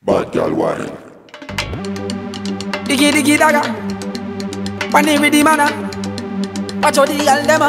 Bad girl wine. Diggy diggy dagger. Money with the manna. Watch out the girl dem.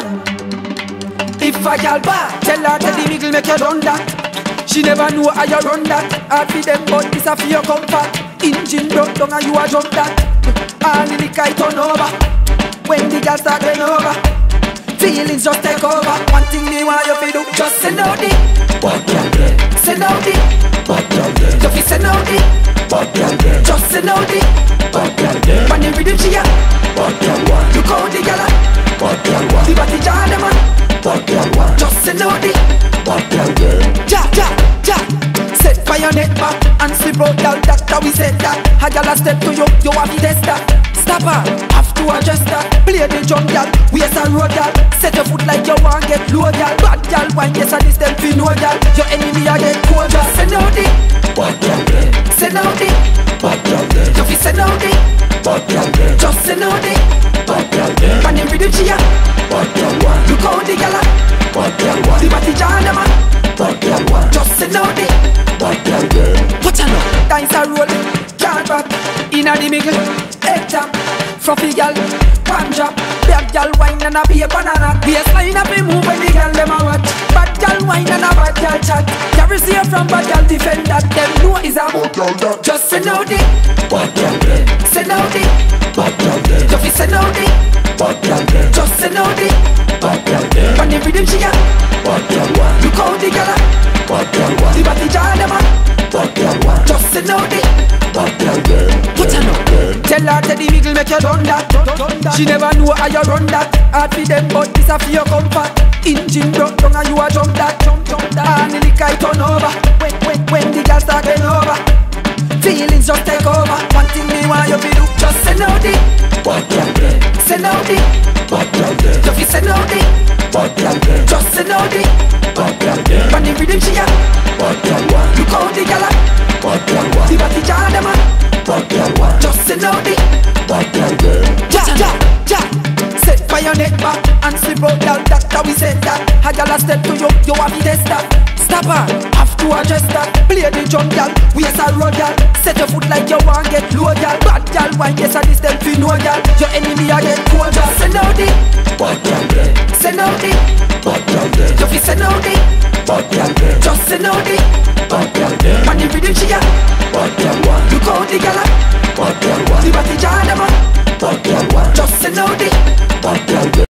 If a girl bad, tell her to the wiggle make you run that. She never know how you run that. Hard for them but this a for your comfort. Engine broke down and you a jump that. All in the kite turn over. When the girl start going over, feelings just take over. One thing me want you to do, just send out the Bad girl there. send out the Bad girl there. you fi send out the Bad girl there. just send out the Bad girl there. when the rhythm she a Bad girl wine. look how the gyal a Bad girl the wine. body jar dem a Bad girl wine. just send out the Bad girl there. ja ja ja. Set fire net back and slip out gyal, that's how we said that. A gyal a step to you, you have to test that. Stop her, have to adjust that. Play the drum gyal, waist and road gyal. Set your foot like you want get low gyal. Bad gyal wine, yes and this them fi know gyal. Your enemy a get cold gyal. Send out the Bad girl there. send out the Bad girl there. you fi send out the Bad girl there. just send out the Bad girl there. when the rhythm she a Bad girl wine. look how the gyal a Bad girl the wine. body jar dem a Bad girl wine. just send out the Bad girl there. watch out now. Dance a roll, can't back inna the middle, head tap, fluffy gyal, one drop. Bad gyal wine and a be a banana. Baseline a be move when the gyal dem a watch. Bad gyal wine and a bad gyal chat. Carry safe from bad gyal defend that. Them know is a Bad girl there. just send out the Bad girl there. send out the Bad girl there. you fi send out the Bad girl there. just send out the Bad girl there. when the rhythm she a Bad girl wine. look how the gyal a Bad girl the wine. body jar dem a Bad girl wine. just send out the Bad girl there. watch out now. Tell her to the wiggle make you run that. She never know how you run that. Hard for them but this a for your comfort. Engine broke down and you a jump that. All in the kite turn over. When the girl start going over, feelings just take over. One thing me want you to do, just send out the Bad girl there. send out the Bad girl there. you fi send out the Bad girl there. just send out the Bad girl there. when the rhythm she a Bad girl wine. look how the gyal a Bad girl the wine. body jar dem a Bad girl wine. just send out the Bad girl there. ja ja ja. Set fire net back and slip out gyal, that's how we said that. A gyal a step to you, you have to test that. Stop her, have to adjust that. Play the drum gyal, waist and road gyal. Set your foot like you want get low gyal. Bad gyal wine, yes and this them fi know gyal. Your enemy a get cold gyal. Send out the Bad girl there. send out the Bad girl there. you fi send out the Bad girl there. just send out the Bad girl there. when the rhythm she a Bad girl wine. look how the gyal a Bad girl the wine. body jar dem a Bad girl wine. just send out the Bad girl there.